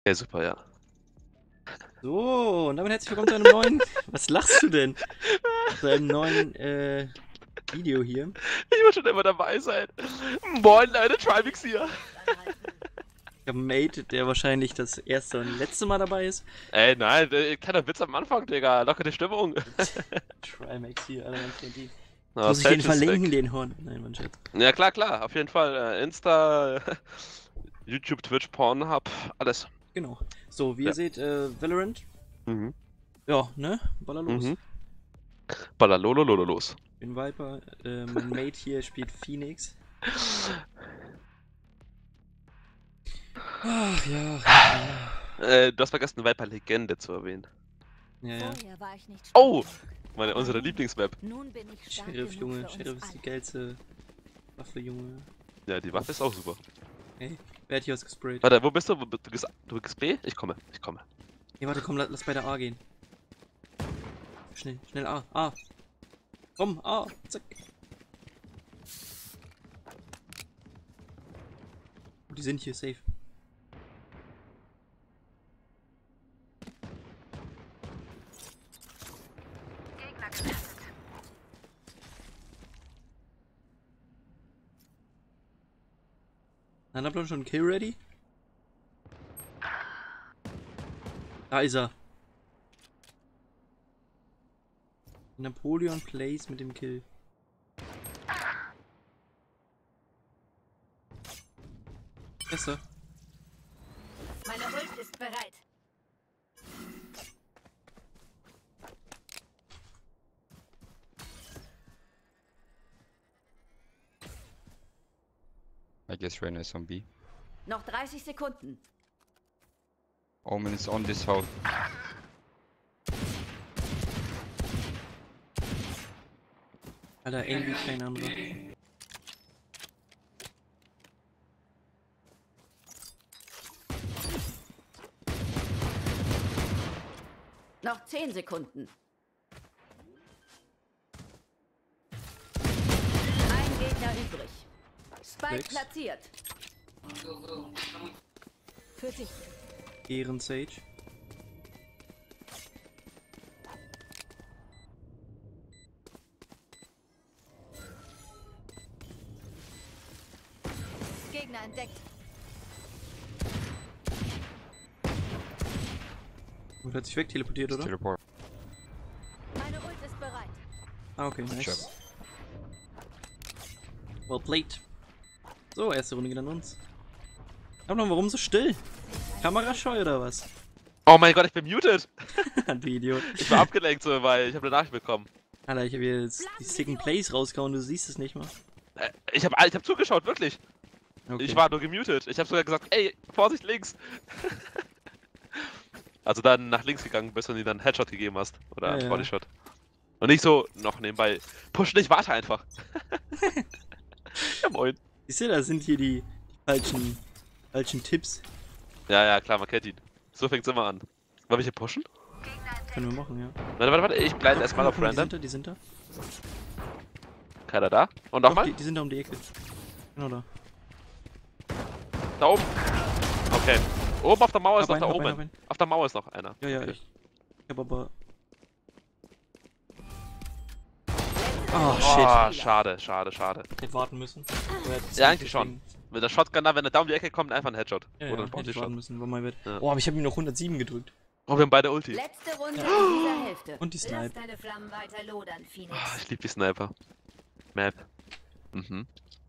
Okay, super, ja. So, und damit herzlich willkommen zu einem neuen. Was lachst du denn? Zu einem neuen Video hier. Ich will schon immer dabei sein. Moin Leute, Trimix hier. Ich habe einen Mate, der wahrscheinlich das erste und letzte Mal dabei ist. Ey, nein, kleiner Witz am Anfang, Digga. Locker die Stimmung. Trimax hier, Alter, man kennt ihn. Oh, Muss ich den Sage ist verlinken, weg. den Horn? Nein, mein Scherz. Ja, klar, klar. Auf jeden Fall. Insta, YouTube, Twitch, Pornhub, alles. Genau. So, wie ihr Ja. seht, Valorant. Mhm. Ja, ne? Baller los. Mhm. Ballalolololo los. Ich bin Viper. Mein Mate hier spielt Phoenix. Ach ja. Du hast vergessen, Viper Legende zu erwähnen. Ja. Vorher war ich nicht Oh! stark Unsere Lieblingsmap. Nun bin ich stark Sheriff, genug Junge. für uns Sheriff ist die alle. geilste Waffe, Junge. Ja, die Waffe ist auch super. Hey, wer hat hier was gesprayt? Warte, wo bist du? Du bist B? Ich komme. Nee, warte, komm, lass bei der A gehen. Schnell A. A. Komm, A. Zack. Oh, die sind hier safe. Dann habt ihr schon einen Kill ready? Da ist er. Napoleon plays mit dem Kill. Besser. Meine Ult ist bereit. I guess Reyna is on B. Noch 30 Sekunden. Omen is on this house. Alter, irgendwie kein anderer. Noch 10 Sekunden. Ein Gegner übrig. Spike Sechs. platziert. Für dich. Ehren Sage. Gegner entdeckt. Und hat sich weg teleportiert, oder? Teleport. Meine Ult ist bereit. Ah, okay, nice. Job. Well played. So, erste Runde geht an uns. Aber warum so still? Kamerascheu oder was? Oh mein Gott, ich bin muted. Du Idiot. Ich war abgelenkt, so, weil ich habe eine Nachricht bekommen. Alter, ich habe hier jetzt die sicken Plays rausgehauen, du siehst es nicht mal. Ich hab zugeschaut, wirklich. Okay. Ich war nur gemutet. Ich habe sogar gesagt, ey, Vorsicht links. Also dann nach links gegangen bist und ihm dann Headshot gegeben hast. Oder Ja, ja. Bodyshot. Und nicht so noch nebenbei. Push nicht, warte einfach. Ja, moin. Siehst du, da sind hier die falschen Tipps. Ja, klar, man kennt ihn. So fängt's immer an. Wollen wir hier pushen? Können wir machen, ja. Warte, ich bleib erstmal auf Guck mal, Random. die sind da. Keiner da. Und Doch, nochmal? die sind da um die Ecke. Genau da. Da oben. Okay. Oben auf der Mauer ist Hab noch da einen, hab oben. einen. Auf der Mauer ist noch einer. Ja, Okay. ich hab aber... Oh, shit. Oh, schade. Hätte warten müssen. Ja, eigentlich schon. Mit der Shotgun da, wenn er da um die Ecke kommt, einfach ein Headshot. Ja, Oder ja, ein hätte ich warten Bodyshot. müssen, war mein Wett. Ja. Oh, aber ich habe ihm noch 107 gedrückt. Oh, wir haben beide Ulti. Letzte Runde in dieser Hälfte. Und die Lass Snipe. deine Flammen weiter lodern, Phoenix. Oh, ich liebe die Sniper. Map. Mhm.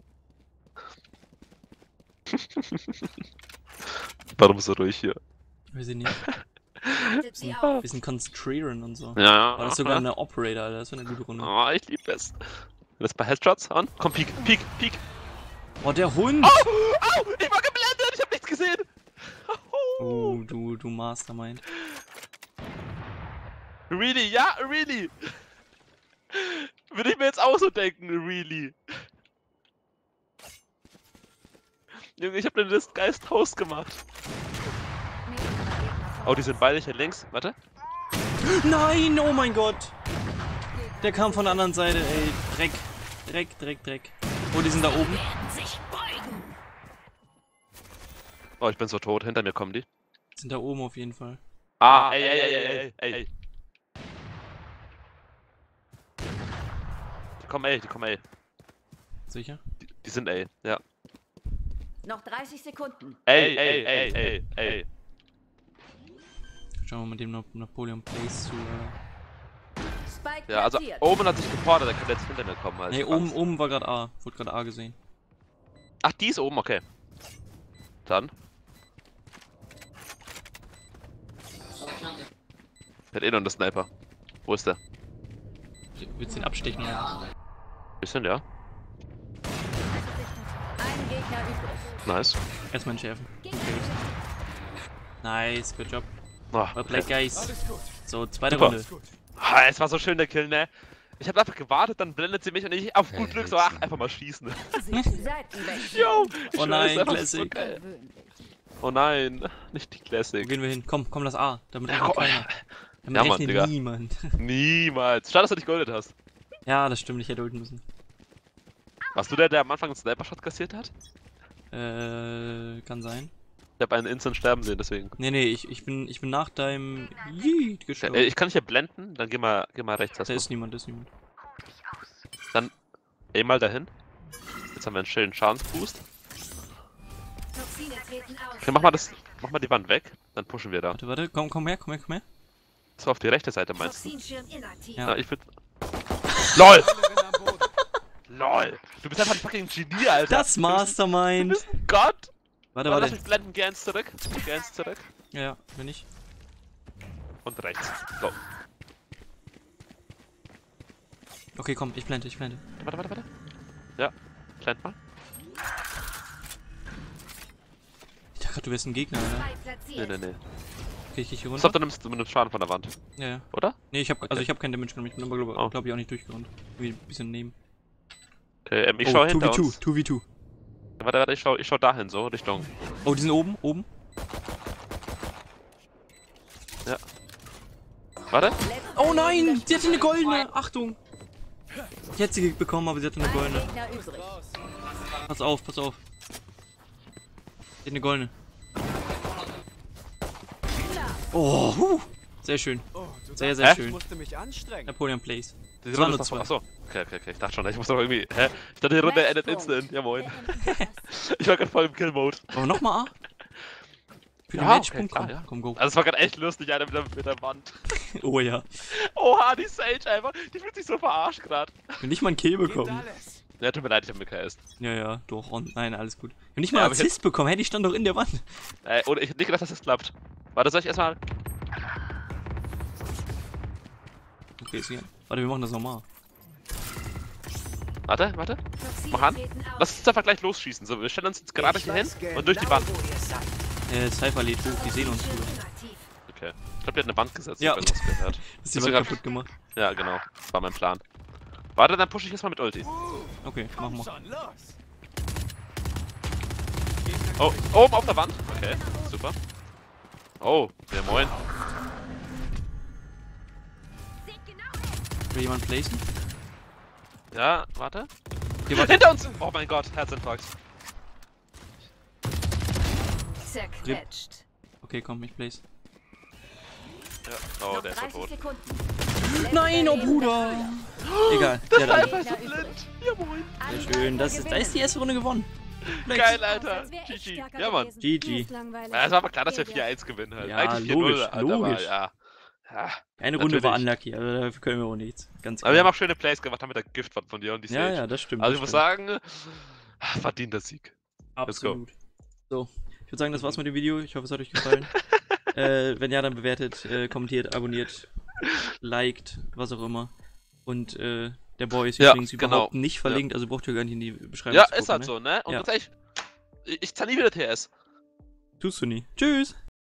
Warum so ruhig hier? Wir sind nicht. Haltet sie auf. Wir sind konzentrieren und so. Ja. War das sogar eine Operator, Alter. Das war eine gute Runde. Oh, ich liebe es. Das bei Headshots an? Komm, Peek. Oh, der Hund! Au! Ich war geblendet! Ich hab nichts gesehen! Oh, du Mastermind. Really? Ja, really! Würde ich mir jetzt auch so denken, really. Junge, ich hab den Geist Host gemacht. Oh, die sind beide hier links. Warte. Nein, oh mein Gott! Der kam von der anderen Seite, ey. Dreck. Oh, die sind da oben. Oh, ich bin so tot. Hinter mir kommen die. Sind da oben auf jeden Fall. Ah, ey. Die kommen A. Sicher? Die sind A, ja. Noch 30 Sekunden. Ey. Schauen wir mal dem Napoleon Place zu. Spike Ja, also platziert. oben hat sich gefordert, der kann jetzt hinter mir kommen. Also Ne, ich hab Angst. oben war gerade A. Wurde gerade A gesehen. Ach, die ist oben, okay. Dann. Der hat eh noch einen Sniper. Wo ist der? Willst du den abstechen oder? Bisschen, ja. Ein Gegner übrig. Nice. Erstmal entschärfen. Gegner Nice, good job. Oh, Well played, guys. So, zweite Super. Runde. Ah, es war so schön, der Kill, ne? Ich hab einfach gewartet, dann blendet sie mich und ich auf gut Glück so, ach, einfach mal schießen. Seitenwechsel. Yo! Oh nein, ist einfach Classic. so geil. Gewöhnlich. Oh nein, nicht die Wo Classic. gehen wir hin? Komm, lass A. Damit Ja, rechnet komm. keiner. Damit Ja, Mann, rechnet Digga. niemand. Niemals. Schade, dass du dich goldet hast. Ja, das stimmt, ich hätte ulten müssen. Warst du der am Anfang einen Sniper-Shot kassiert hat? Kann sein. Ich hab einen Instant sterben sehen, deswegen. Nee, ich bin nach deinem Yeet gestorben. Ich kann dich ja blenden, dann geh mal rechts Da erstmal. ist niemand. Dann mal dahin. Jetzt haben wir einen schönen Schadensboost. Toxine treten aus. Okay, mach mal die Wand weg, dann pushen wir da. Warte, komm her. So, auf die rechte Seite meinst du? Toxinschirm inaktiv. Ja. Ja, ich würd... LOL! LOL! Du bist einfach ein fucking Genie, Alter! Das Du Mastermind! bist ein Gott! Warte. Lass mich blenden, geh eins zurück. Ja, bin ich. Und rechts. Go. Okay, komm, ich blende. Warte. Ja, blend mal. Ich dachte grad, du wärst ein Gegner, oder? Spike platziert. Nee. Okay, ich geh hier runter. Stopp, du nimmst Schaden von der Wand, Ja. oder? Nee, ich hab keinen Damage genommen. Ich bin aber, Oh. glaub ich, auch nicht durchgerannt. Irgendwie ein bisschen neben. Okay, ich schau hinter 2v2, uns. 2v2. Warte, ich schau dahin, so, Richtung. Oh, die sind oben. Ja. Warte. Oh nein, sie hatte eine goldene. Achtung. Ich hätte sie bekommen, aber sie hatte eine Ein goldene. Gegner übrig. Pass auf. Sie hat eine goldene. Oh, sehr schön. Sehr Hä? schön. musste mich anstrengen. Napoleon Place. Die Es waren Runde nur ist doch- zwei. Achso. Okay. Ich dachte schon, ich muss doch irgendwie. Hä? Ich dachte, die Runde endet instant. Ja, moin. Ich war gerade voll im Kill-Mode. Aber nochmal A? Für den Ja, Matchpunkt? okay, Komm, klar, ja. komm, go. Also, es war gerade echt lustig, Alter, mit der Wand. Oh ja. Oha, die Sage einfach. Die fühlt sich so verarscht gerade. Ich will nicht mal einen Kill Geht bekommen. alles. Ja, tut mir leid, ich hab mir KS. Ja, doch. Oh, nein, alles gut. Ich will nicht mal Ja, einen aber ich Assist bekommen. Hey, die stand doch in der Wand. Oder ich hätte nicht gedacht, dass das klappt. Warte, soll ich erstmal. Okay, ist hier. Warte, wir machen das nochmal. Warte. Toxine Mach an. treten aus. Lass uns einfach gleich losschießen. So, wir stellen uns jetzt gerade Ich hier hin weiß genau, und durch die Wand. wo ihr seid. Cypher lädt hoch, die sehen uns Toxinschirm wieder. inaktiv. Okay. Ich glaube, die hat eine Wand gesetzt. Ja. Ich weiß, was gehört. Ist die Deswegen Wand hab- kaputt gemacht. Ja, genau. Das war mein Plan. Warte, dann pushe ich jetzt mal mit Ulti. Okay, machen wir. Schon los. Oh, oben auf der Wand. Okay, super. Oh, ja moin. Will jemand placen? Ja, warte. Okay, warte. Hinter uns! Oh mein Gott, Herzinfarkt. Zerquetscht. Okay, komm, ich place. Ja. Oh, Noch der ist so 30 tot. Sekunden. Nein, oh Bruder! Egal, der hat alle. Gegner übrig. Ja moin. Sehr schön, da ist die erste Runde gewonnen. Flex. Geil, Alter. GG. Ja, Mann. GG. Ja, es war aber klar, dass wir 4-1 gewinnen halt. Ja, Eigentlich 4-0, logisch, Alter, logisch. aber ja. Ja. Eine Runde war Natürlich. unlucky, also dafür können wir auch nichts. Ganz Aber wir haben klar. auch schöne Plays gemacht, haben mit der Giftwand von dir und die Ja, Sage. ja, das stimmt. Also das ich muss stimmt. sagen, verdienter Sieg. let's go. Absolut. So, ich würde sagen, das war's mit dem Video. Ich hoffe, es hat euch gefallen. Wenn ja, dann bewertet, kommentiert, abonniert, liked, was auch immer. Und der Boy ist Ja, übrigens genau. überhaupt nicht verlinkt, also braucht ihr gar nicht in die Beschreibung Ja, zu ist gucken, halt so, ne? Und Ja. ganz ehrlich, ich zahle nie wieder TS. Tust du nie. Tschüss!